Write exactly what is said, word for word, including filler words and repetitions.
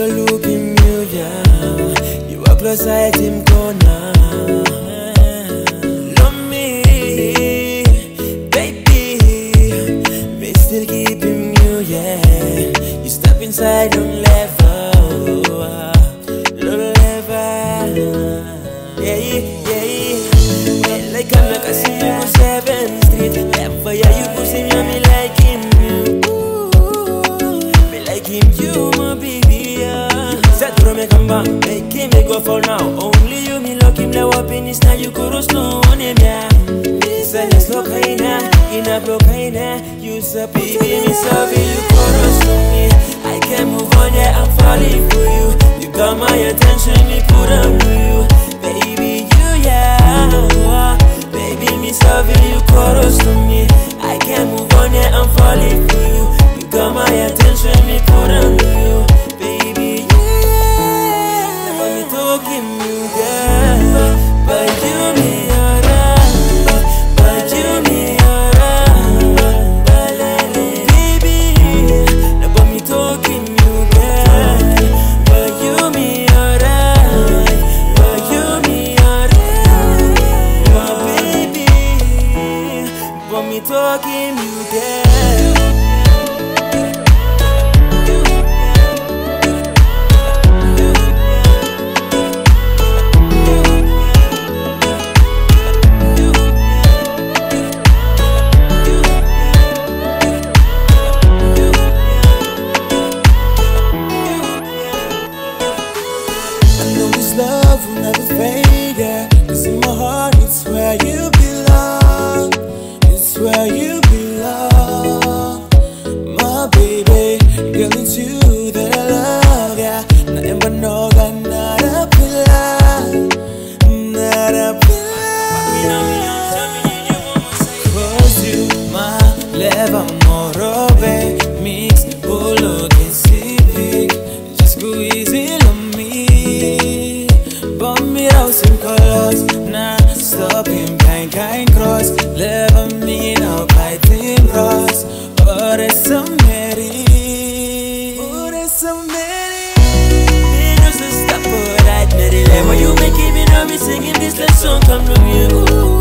overlooking you, yeah. You are close, I him corner. Love me, baby. Me still keeping you, yeah. You step inside on level, level. Yeah, yeah, yeah. Like I'm like I see you on seventh Street. That fire you pushing me like him. Me like him, you my baby, yeah. Set from me come back, make him me go for now. Only you me lock him now up in his now you could slow on him, yeah. Me say let's look hina, in a block hina. You say baby, me sorry you chorus to me. I can't move on, yeah, I'm falling for you. You got my attention, me put on to you. Baby, you, yeah. Baby, me sorry you chorus to me. I can't move on, yeah, I'm falling for you. You got my attention, me put on to you. Baby, yeah. Never me talking you, girl. But you, me, alright. But you, me, alright. Baby, never me talking you, girl. But you, me, alright. But you, me, alright. My baby, but me talking you, girl. Love will never fade, yeah. Cause in my heart it's where you belong. It's where you belong. My baby, girl, it's you that I love, yeah. Nothing but no God, not a pillar. Not a pillar. Was you my leva morobe? Mix bolo que civic. Just go easy on me. Bomb me out some colors, nah, stop him, kind, kind cross. Love me now, fighting cross. Oh, there's so many. Oh, there's so many. Me just a stop for that, Mary. Whenever you make it, me know me singing this last song come from you.